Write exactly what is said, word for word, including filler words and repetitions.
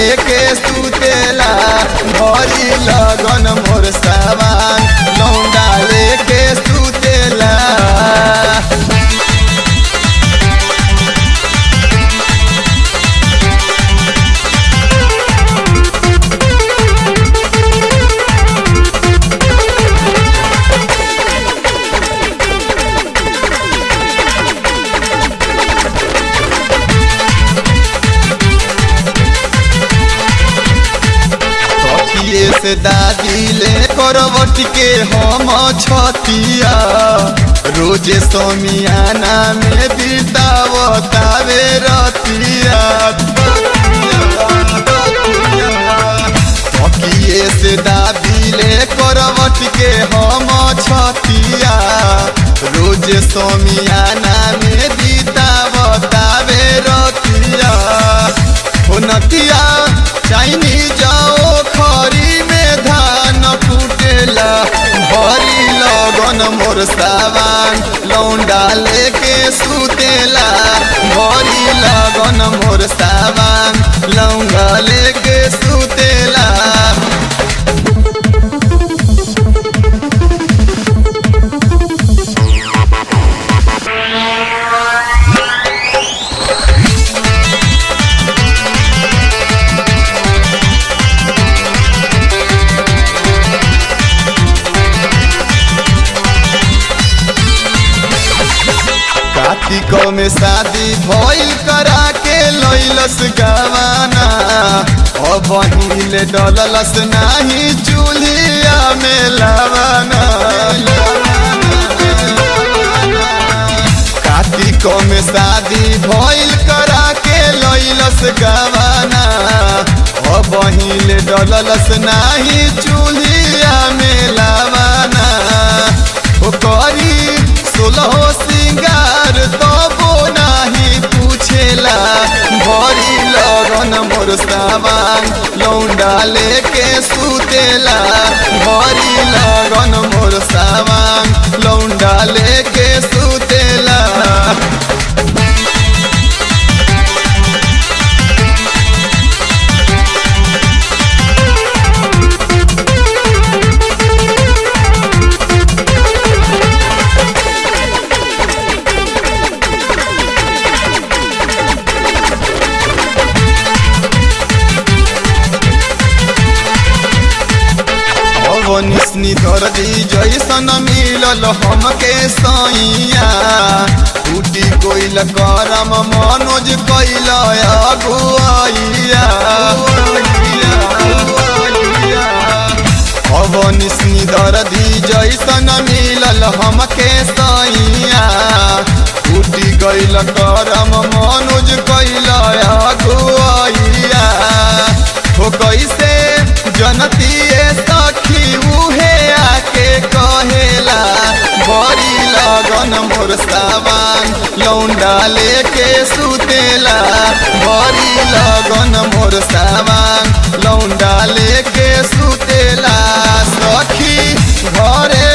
लेके सुतेला भरी लगन मोर सामान लौंडा लेके सुतेला। से दादी ले करवट के हम छतिया रोजे सोमियाना में बितावतावे रतिया। तकिए से दादी ले करवट के हम छतिया रोजे सोमियाना में बितावतावे रतिया। हो नतिया चाइनी जाओ खरी में धान कुटेला भरी लगन मोर सामान लौंडा लेके सुतेला भरी लगन मोर सामान लौंडा लेके सुतेला। कार्तिक में शादी भइल करा के लैलस गवाना अब हिले डललस नाही चूल्हिया में लवाना। कार्तिक में शादी भइल करा के लैलस गवाना अब हिले डललस नाही चूल्हिया में लवाना। ओ करी सोलह सिंगार तबो नाही पूछेला भरी लगन मोर सामान लौंडा लेके सुतेला भरी लगन मोर सामान लौंडा लेके सुतेला। निस्नी दर्दी जैसन मिलल हमके सैया टूटी कोइल करम मनोज कैल अगुआइया। अब निस्नी दर्दी जैसन मिलल हमके सैया टूटी गइल करम मनोज कैल अगुआइया। हो कैसे जनतिए सखी उहे आके कहेला भरी लगन मोर सामान लौंडा लेके सुतेला भरी लगन मोर सामान लौंडा लेके सुतेला। सखी घरे